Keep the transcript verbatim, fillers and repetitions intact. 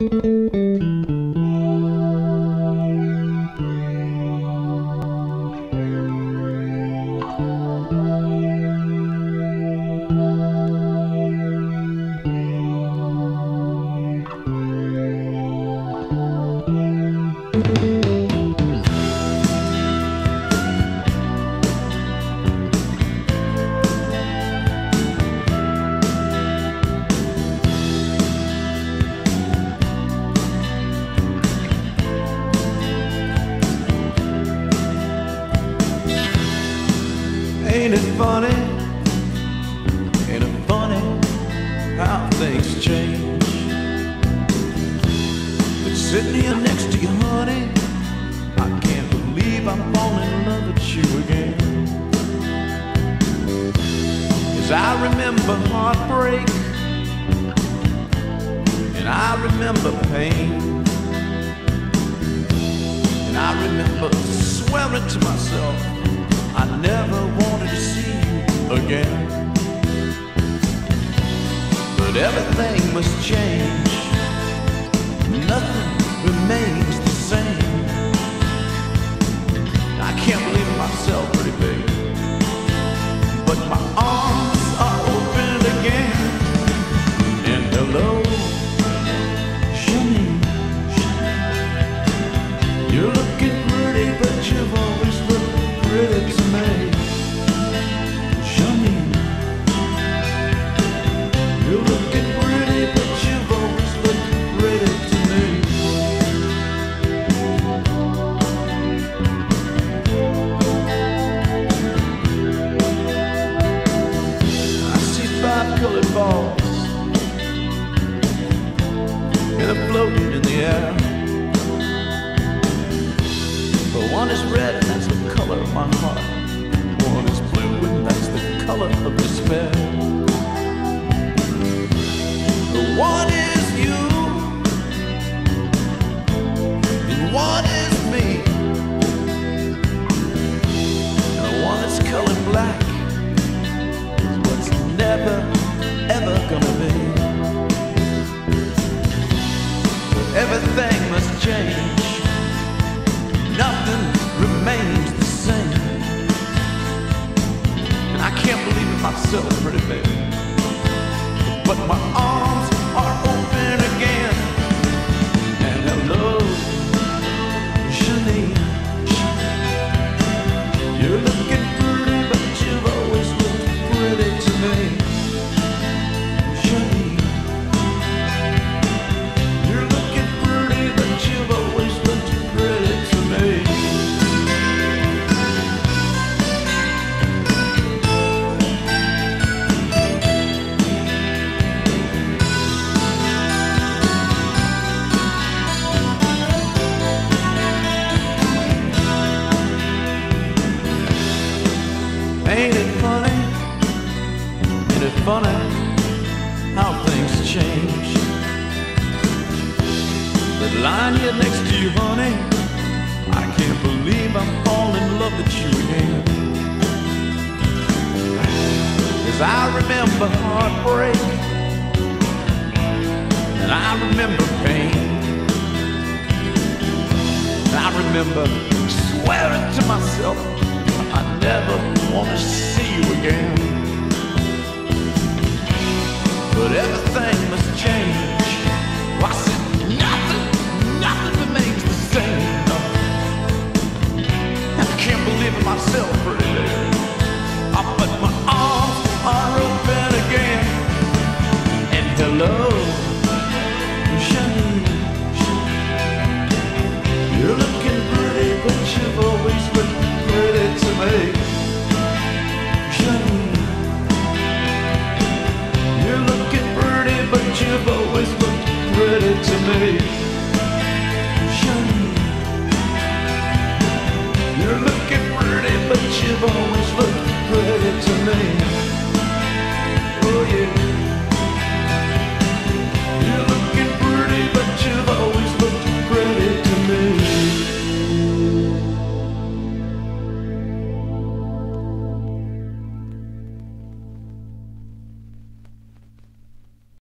Ain't it funny, ain't it funny how things change? But sitting here next to you, honey, I can't believe I'm falling in love with you again. 'Cause I remember heartbreak, and I remember pain, and I remember swearing to myself I never wanted to see you again. But everything must change, nothing remains the same. I can't believe it myself, pretty baby, but my arms are open again. And hello, Janine, you're looking pretty, but you've always looked pretty to me. Janine, you're looking pretty, but you've always looked pretty to me. I see five colored balls, and they're floating in the air. But one is red, and that's the color of my heart. One is blue, and that's the color of despair. The one is you, and one is me. And the one that's colored black is what's never, ever gonna be. But everything must change, nothing remains the same. And I can't believe it myself, pretty baby, but my arms are open again. And hello, Janine, you're looking pretty, but you've always looked pretty to me. Janine, you're looking pretty, but you've always looked pretty to me. Ain't it funny, ain't it funny how things change? But lying here next to you, honey, I can't believe I'm falling in love with you again. 'Cause I remember heartbreak, and I remember pain, and I remember swearing to myself I never want to see you again. But everything must change. Why sit